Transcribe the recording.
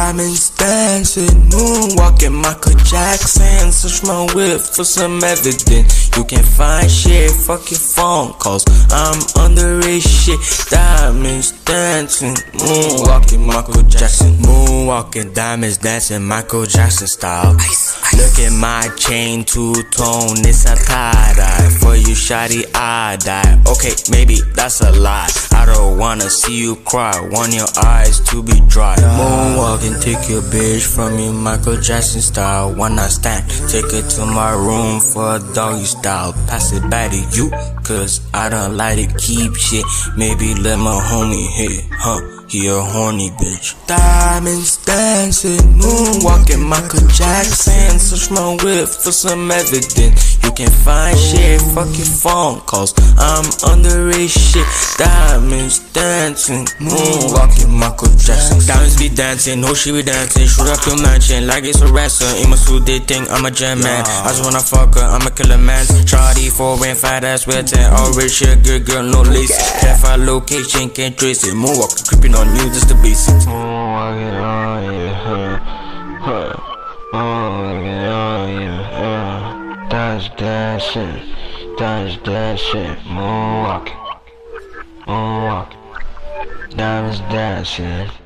Diamonds dancing, moonwalking, Michael Jackson. Search my whip for some evidence. You can't find shit, fuck your phone calls. I'm underage shit. Diamonds dancing, moonwalking, Michael Jackson. Moonwalking, diamonds dancing, Michael Jackson style. Look at my chain, two-tone, it's a tie-dye. For you shawty, I die. Okay, maybe that's a lie. I don't wanna see you cry, want your eyes to be dry. Moonwalking, take your bitch from you, Michael Jackson style. One night stand, take it to my room for a doggy style. Pass it back to you, cause I don't like to keep shit. Maybe let my homie hit, he a horny bitch. Diamonds dancing, moonwalking, Michael Jackson. Search my whip for some evidence. You can't find shit, fuck your phone calls. I'm underage shit. Diamonds dancing, moonwalking, Michael Jackson. Diamonds be dancing, no she be dancing. Shoot up your mansion like it's a ransom. In my suit they think I'm a gem man. I just wanna fuck her, I'm a killer man. Charlie 4 and 5, that's where 10. All rich shit, good girl, no lace. Can't find location, can't trace it. Moonwalking, creeping on you, just the basics. Moonwalking on you, moonwalking on you, dance dancing, moonwalking, moonwalking, diamonds dancing.